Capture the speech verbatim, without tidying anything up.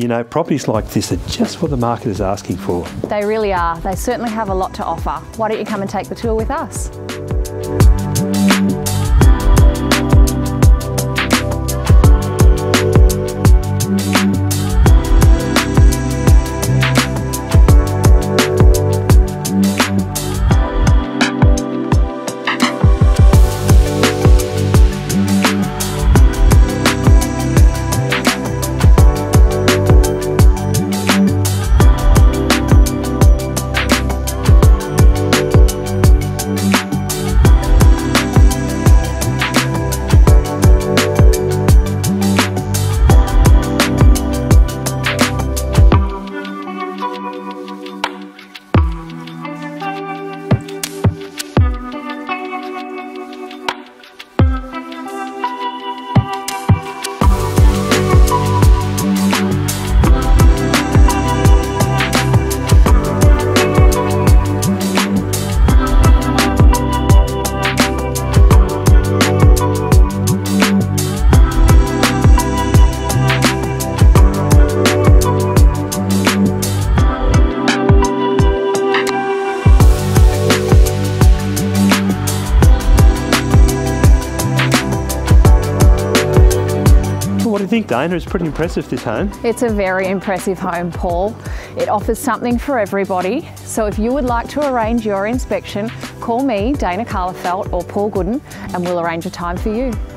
you know, properties like this are just what the market is asking for. They really are. They certainly have a lot to offer. Why don't you come and take the tour with us? What do you think, Dana? It's pretty impressive, this home. It's a very impressive home, Paul. It offers something for everybody. So if you would like to arrange your inspection, call me, Dana Carlefelt, or Paul Gooden, and we'll arrange a time for you.